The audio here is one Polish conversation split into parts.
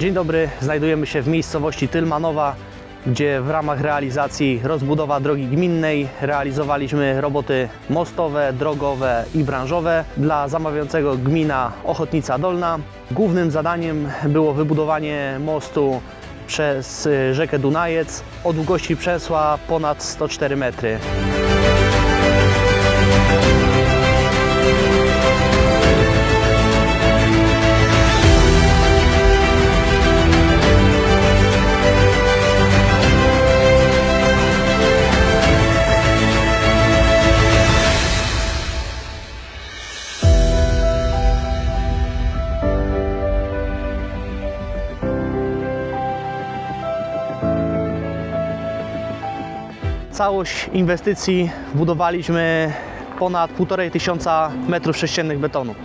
Dzień dobry, znajdujemy się w miejscowości Tylmanowa, gdzie w ramach realizacji rozbudowa drogi gminnej realizowaliśmy roboty mostowe, drogowe i branżowe dla zamawiającego gmina Ochotnica Dolna. Głównym zadaniem było wybudowanie mostu przez rzekę Dunajec o długości przesła ponad 104 metry. Całość inwestycji budowaliśmy ponad 1500 m3 betonu.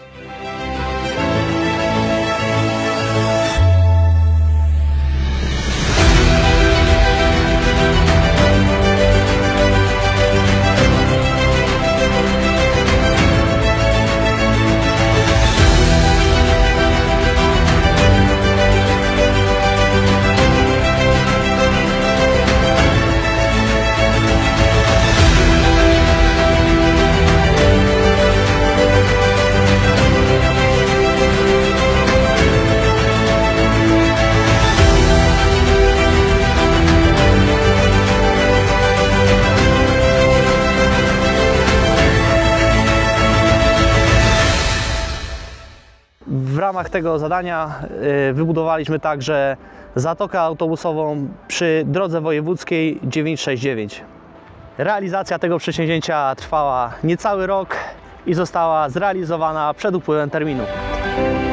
W ramach tego zadania wybudowaliśmy także zatokę autobusową przy drodze wojewódzkiej 969. Realizacja tego przedsięwzięcia trwała niecały rok i została zrealizowana przed upływem terminu.